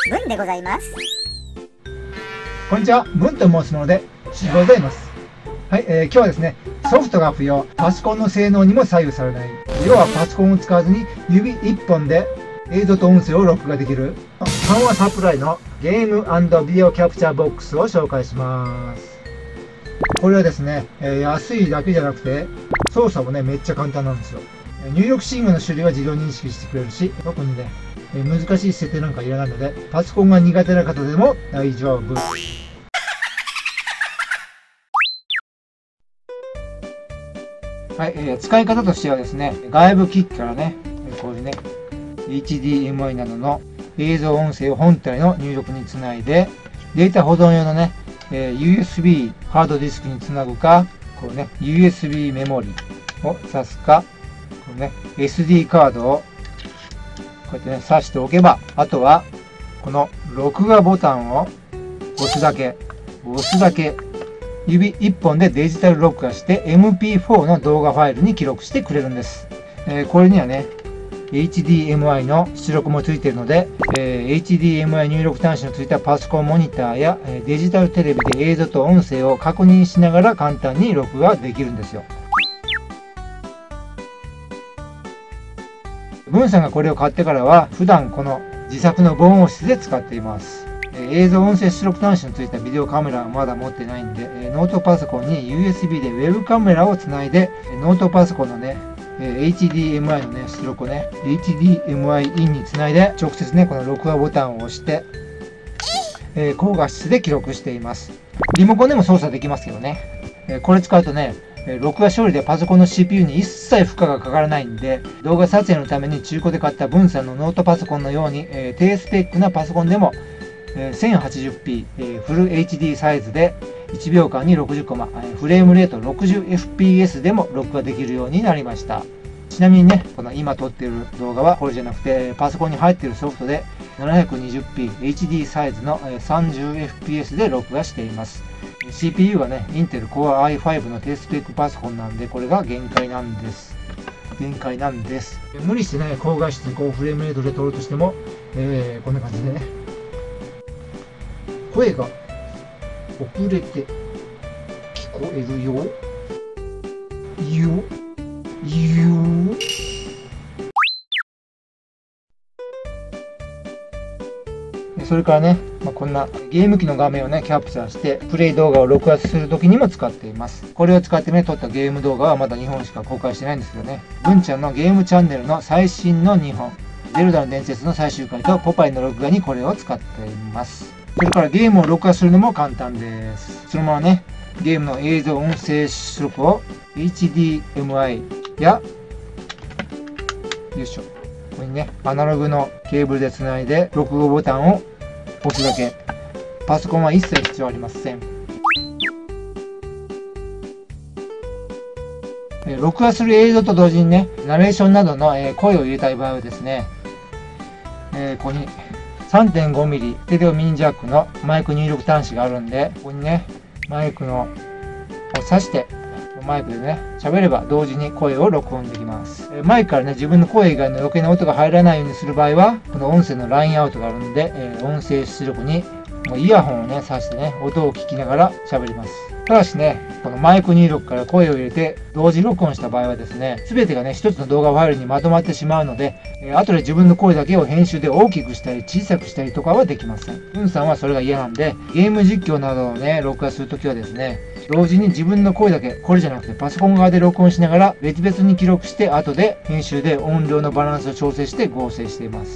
文でございます。 こんにちは、文と申すものでございます。はい、今日はですね、ソフトが不要、パソコンの性能にも左右されない、要はパソコンを使わずに指1本で映像と音声を録画できる緩和サプライのゲーム&ビデオキャプチャーボックスを紹介します。これはですね、安いだけじゃなくて操作もね、めっちゃ簡単なんですよ。入力信号の種類は自動認識してくれるし、特にね、難しい設定なんかいらないので、パソコンが苦手な方でも大丈夫。はい、使い方としてはですね、外部機器からね、こういうね、HDMI などの映像音声を本体の入力につないで、データ保存用のね、USB ハードディスクにつなぐか、こうね、USB メモリを挿すか、こうね、SD カードをこうやってね、挿しておけば、あとは、この録画ボタンを押すだけ、指1本でデジタル録画して MP4 の動画ファイルに記録してくれるんです。これにはね、HDMI の出力もついているので、HDMI 入力端子のついたパソコンモニターやデジタルテレビで映像と音声を確認しながら簡単に録画できるんですよ。文さんがこれを買ってからは普段この自作の防音室で使っています。映像音声出力端子のついたビデオカメラはまだ持ってないんで、ノートパソコンに USB でウェブカメラをつないで、ノートパソコンのね、HDMI のね、出力をね、HDMI インにつないで、直接ね、この録画ボタンを押して、高画質で記録しています。リモコンでも操作できますけどね。これ使うとね、録画処理でパソコンの CPU に一切負荷がかからないんで、動画撮影のために中古で買った文さんのノートパソコンのように、低スペックなパソコンでも、1080p、フル HD サイズで1秒間に60コマ、フレームレート 60fps でも録画できるようになりました。ちなみにね、この今撮っている動画はこれじゃなくて、パソコンに入っているソフトで 720p HD サイズの 30fps で録画しています。CPU はね、インテル Core i5 の低スペックパソコンなんで、これが限界なんです。無理してね、高画質、高フレームレートで撮るとしても、こんな感じでね、声が遅れて聞こえるよ。それからね、こんなゲーム機の画面をね、キャプチャーしてプレイ動画を録画するときにも使っています。これを使ってね、撮ったゲーム動画はまだ2本しか公開してないんですけどね、文ちゃんのゲームチャンネルの最新の2本、ゼルダの伝説の最終回とポパイの録画にこれを使っています。それからゲームを録画するのも簡単です。そのままね、ゲームの映像音声出力を HDMI や、よいしょ、ここにね、アナログのケーブルでつないで録画ボタンを押すだけ。パソコンは一切必要ありません。録画する映像と同時にね、ナレーションなどの声を入れたい場合はですね、ここに 3.5mm ステレオミニジャックのマイク入力端子があるんで、ここにね、マイクを挿して、マイクでね、喋れば同時に声を録音できます。マイクからね、自分の声以外の余計な音が入らないようにする場合は、この音声のラインアウトがあるんで、音声出力にイヤホンをね、挿してね、音を聞きながら喋ります。ただしね、このマイク入力から声を入れて同時録音した場合はですね、全てがね、一つの動画ファイルにまとまってしまうので、後で自分の声だけを編集で大きくしたり小さくしたりとかはできません。文さんはそれが嫌なんで、ゲーム実況などをね、録画するときはですね、同時に自分の声だけ、これじゃなくてパソコン側で録音しながら別々に記録して、後で編集で音量のバランスを調整して合成しています。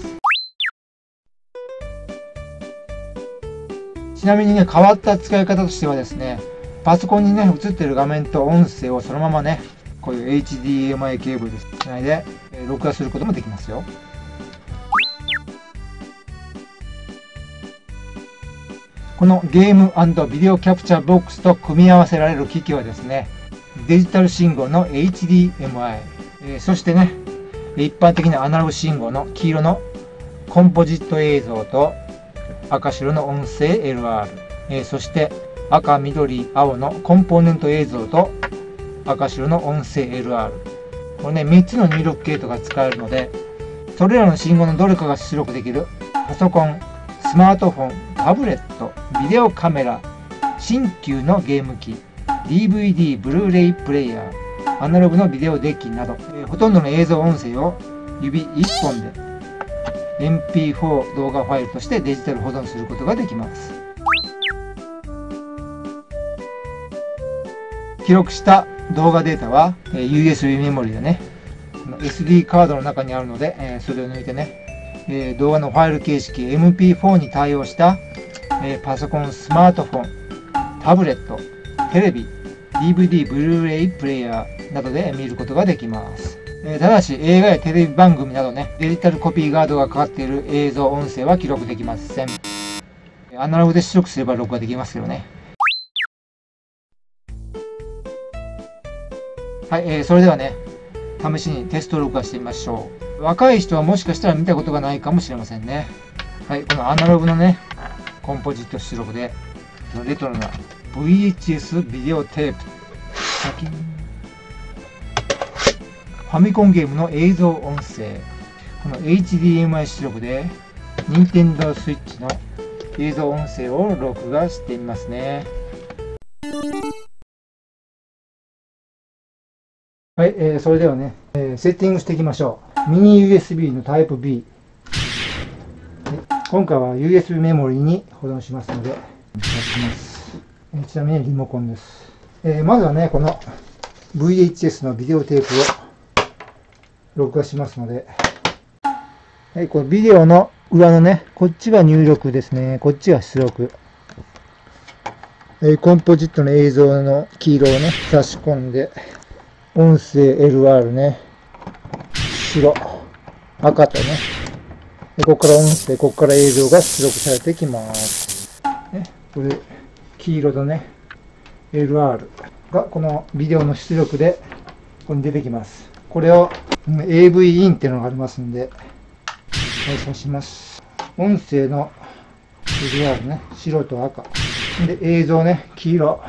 ちなみにね、変わった使い方としてはですね、パソコンにね、映ってる画面と音声をそのままね、こういう HDMI ケーブルでつないで録画することもできますよ。このゲーム&ビデオキャプチャーボックスと組み合わせられる機器はですね、デジタル信号の HDMI、そしてね、一般的なアナログ信号の黄色のコンポジット映像と赤白の音声 LR、そして赤、緑、青のコンポーネント映像と赤白の音声 LR。これね、3つの入力系統が使えるので、それらの信号のどれかが出力できるパソコン、 スマートフォン、タブレット、ビデオカメラ、新旧のゲーム機、DVD、ブルーレイプレイヤー、アナログのビデオデッキなど、ほとんどの映像音声を指1本で MP4 動画ファイルとしてデジタル保存することができます。記録した動画データは USB メモリでね、SD カードの中にあるので、それを抜いてね、動画のファイル形式 MP4 に対応した、パソコン、スマートフォン、タブレット、テレビ、DVD、ブルーレイプレイヤーなどで見ることができます。ただし映画やテレビ番組などね、デジタルコピーガードがかかっている映像音声は記録できません。アナログで出力すれば録画できますけどね。はい、それではね、試しにテスト録画してみましょう。若い人はもしかしたら見たことがないかもしれませんね。はい、このアナログのね、コンポジット出力で、レトロな VHS ビデオテープ。ファミコンゲームの映像音声。この HDMI 出力で、Nintendo Switch の映像音声を録画してみますね。はい、それではね、セッティングしていきましょう。ミニ USB のタイプ B。今回は USB メモリに保存しますので、ちなみにリモコンです。まずはね、この VHS のビデオテープを録画しますので、はい、このビデオの裏のね、こっちが入力ですね。こっちが出力。コンポジットの映像の黄色をね、差し込んで、音声 LR ね、白、赤とね、でここから音声、ここから映像が出力されてきます。ね、これ、黄色とね、LR がこのビデオの出力で、ここに出てきます。これを AV インっていうのがありますんで、はい、刺します。音声の LR ね、白と赤。で、映像ね、黄色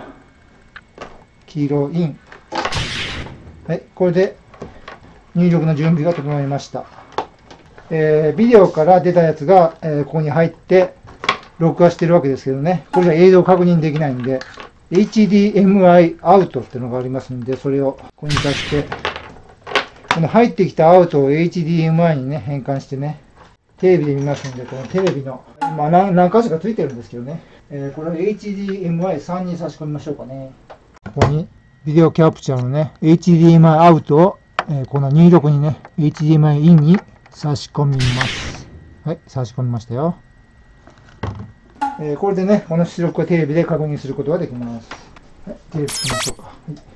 イン。はい、これで入力の準備が整いました。ビデオから出たやつが、ここに入って録画してるわけですけどね、これが映像確認できないんで、HDMI アウトっていうのがありますんで、それをここに出して、この入ってきたアウトを HDMI にね、変換してね、テレビで見ますんで、このテレビの、まあ何箇所かついてるんですけどね、これを HDMI3 に差し込みましょうかね。ここにビデオキャプチャーのね、HDMI アウトを、この入力にね、HDMI インに差し込みます。はい、差し込みましたよ。これでね、この出力をテレビで確認することができます。はい、テレビつけましょうか。はい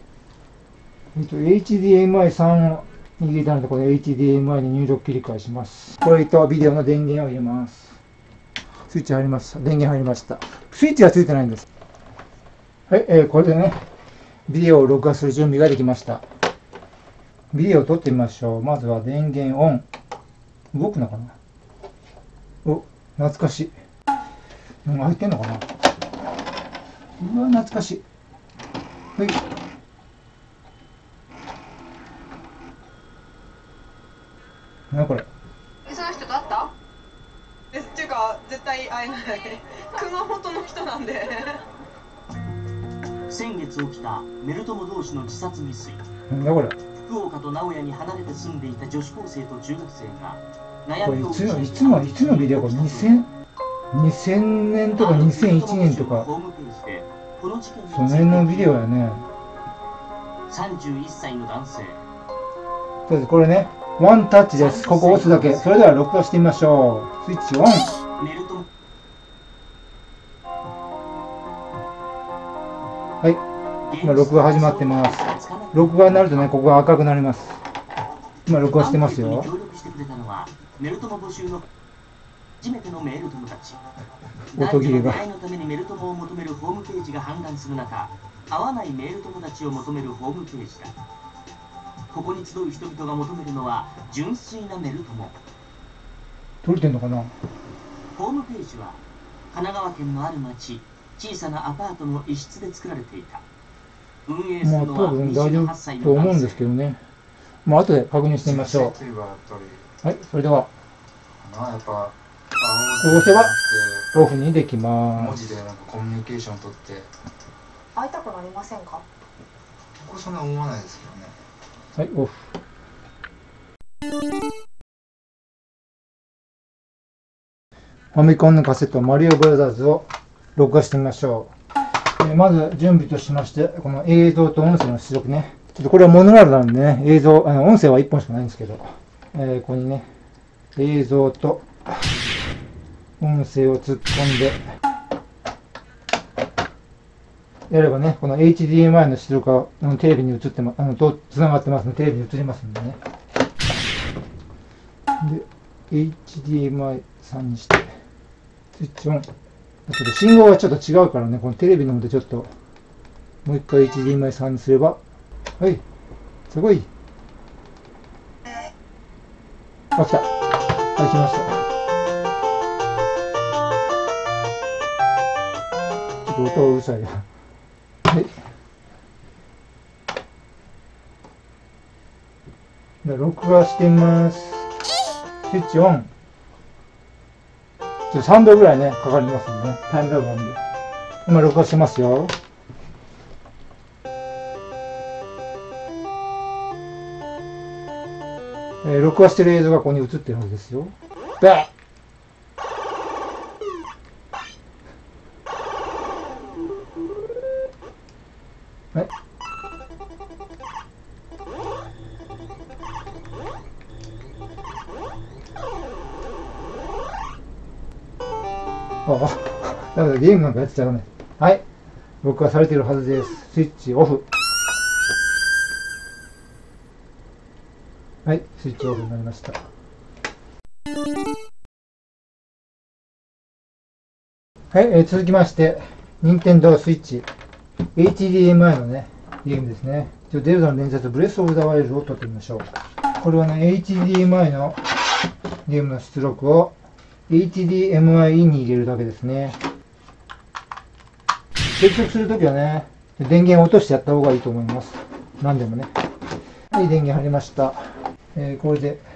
、HDMI3 を入れたので、これ HDMI に入力切り替えします。これとビデオの電源を入れます。スイッチ入りました。電源入りました。スイッチはついてないんです。はい、これでね、ビデオを録画する準備ができました。ビデオを撮ってみましょう。まずは電源オン。動くのかな？お、懐かしい。なんか入ってんのかな？うわ、懐かしい。はい。何これ？ その人と会った？っていうか、絶対会えない。熊本の人なんで。 先月起きたメル友同士の自殺未遂。 なんだこれ。 福岡と名古屋に離れて住んでいた女子高生と中学生が悩これみをいつのビデオこれ2000年とか2001年とかその辺のビデオやね。 31歳の男性。 とりあえずこれね、ワンタッチです。ここ押すだけ。それでは録画してみましょう。スイッチオン。はい、今録画始まってます。録画になるとね、ここが赤くなります。今録画してますよ。音切れが。 のためにメル友を求めるホームページが氾濫する中、合わないメール友達を求めるホームページだ。ここに集う人々が求めるのは純粋なメル友。 撮れてんのかな。 ホームページは神奈川県のある町、小さなアパートの一室で作られていた。運営するのは28歳の男性。 と思うんですけどね。まあ後で確認してみましょう。はい、それでは。こう押せばオフにできます。 文字でなんかコミュニケーション取って。 会いたくなりませんか？ 僕そんな思わないですけどね。 はい、オフ。ファミコンのカセットマリオブラザーズを録画してみましょう。まず準備としまして、この映像と音声の出力ね。ちょっとこれはモノラルなんでね、音声は1本しかないんですけど、ここにね、映像と音声を突っ込んで、やればね、この HDMI の出力がテレビに映ってつながってますので、テレビに映りますんでね。で、HDMI 3にして、スイッチオン。ちょっと信号がちょっと違うからね、このテレビの方でちょっと、もう一回 HDMI 3にすれば、はい、すごい。あ、来た。はい、来ました。ちょっと音がうるさいな。はい。じゃあ、録画してみます。スイッチオン。ちょっと3秒ぐらいね、かかりますんでね。タイムラグなんで。今、録画してますよ。録画してる映像がここに映ってるはずですよ。で、はい。あ、だからゲームなんかやってちゃうね。はい。録画されてるはずです。スイッチオフ。はい、スイッチオフになりました。はい、続きまして、任天堂スイッチ HDMI のね、ゲームですね。ゼルダの伝説ブレスオブザワイルドを撮ってみましょう。これはね、HDMI のゲームの出力を HDMI に入れるだけですね。接続するときはね、電源を落としてやった方がいいと思います。何でもね。はい、電源入りました。これで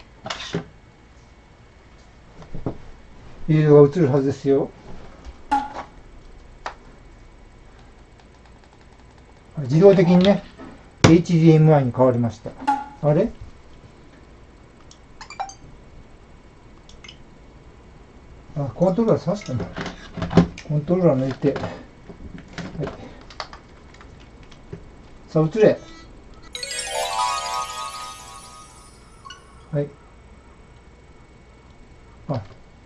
映像が映るはずですよ。自動的にね HDMI に変わりました。あれ、コントローラー挿したんだ。コントローラー抜いて、はい、さあ映れ。はい。あ、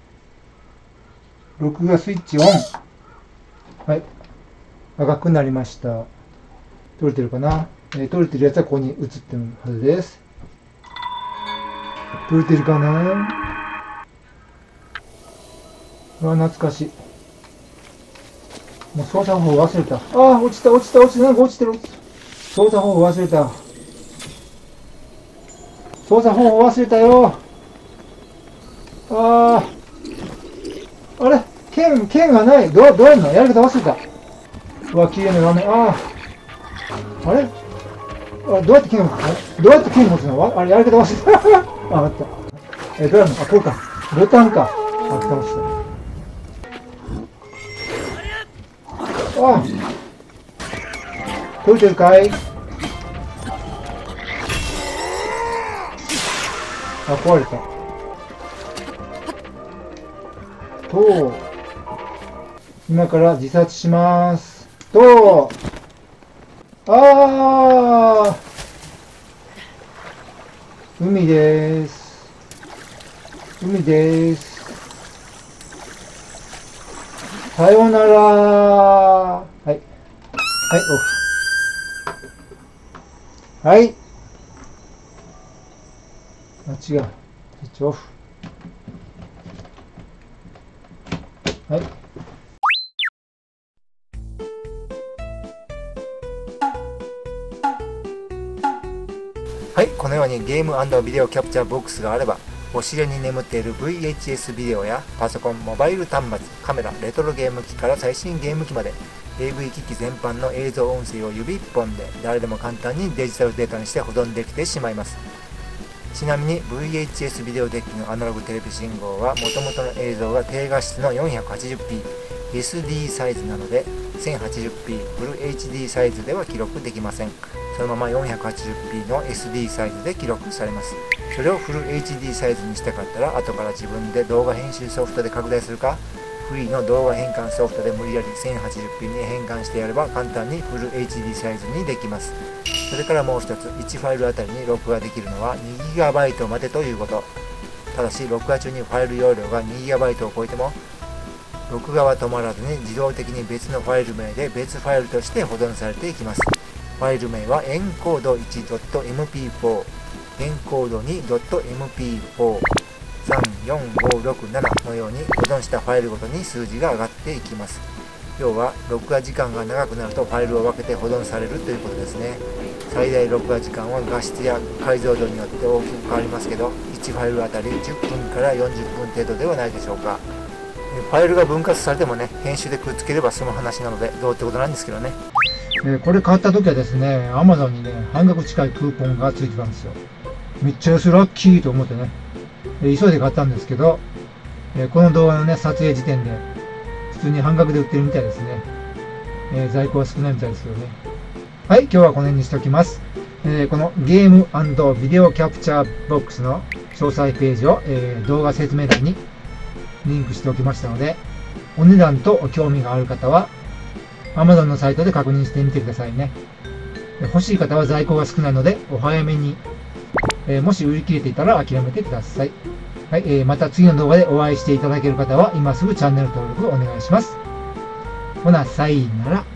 録画スイッチオン。はい。赤くなりました。撮れてるかな？撮れてるやつはここに映ってるはずです。撮れてるかな？懐かしい。もう操作方法忘れた。落ちた、なんか落ちてる。操作方法忘れた。操作方法忘れたよ。あれ剣がない。どうやるの？やり方忘れた。うわ、綺麗な画面。あれどうやって剣持つの？あれ、やり方忘れた。あった。どうやるの？これか。ボタンか。倒した。撮れてるかい？壊れた。今から自殺します。海です。さよなら。はい。はい、オフ。はい。違う。スイッチオフ。はい。はい、このようにゲーム&ビデオキャプチャーボックスがあれば、お尻に眠っている VHS ビデオやパソコン、モバイル端末、カメラ、レトロゲーム機から最新ゲーム機まで AV 機器全般の映像音声を指一本で誰でも簡単にデジタルデータにして保存できてしまいます。 ちなみに VHS ビデオデッキのアナログテレビ信号は元々の映像が低画質の 480p SD サイズなので 1080p フル HD サイズでは記録できません。そのまま 480p の SD サイズで記録されます。それをフル HD サイズにしたかったら後から自分で動画編集ソフトで拡大するか、フリーの動画変換ソフトで無理やり 1080p に変換してやれば簡単にフル HD サイズにできます。それからもう一つ、1ファイルあたりに録画できるのは 2GB までということ。ただし録画中にファイル容量が 2GB を超えても録画は止まらずに自動的に別のファイル名で別ファイルとして保存されていきます。ファイル名はエンコード 1.mp4、エンコード 2.mp4、34567のように保存したファイルごとに数字が上がっていきます。要は録画時間が長くなるとファイルを分けて保存されるということですね。最大録画時間は画質や解像度によって大きく変わりますけど、1ファイルあたり10分から40分程度ではないでしょうか。ファイルが分割されてもね、編集でくっつければ済む話なのでどうってことなんですけどね。これ買った時はですね、Amazon にね、半額近いクーポンがついてたんですよ。めっちゃ安い、ラッキーと思ってね、急いで買ったんですけど、この動画のね、撮影時点で普通に半額で売ってるみたいですね。在庫は少ないみたいですけどね。はい、今日はこの辺にしておきます。このゲーム&ビデオキャプチャーボックスの詳細ページを、動画説明欄にリンクしておきましたので、お値段と興味がある方は Amazon のサイトで確認してみてくださいね。欲しい方は在庫が少ないのでお早めに、もし売り切れていたら諦めてください。はい、また次の動画でお会いしていただける方は今すぐチャンネル登録お願いします。ほな、さいなら。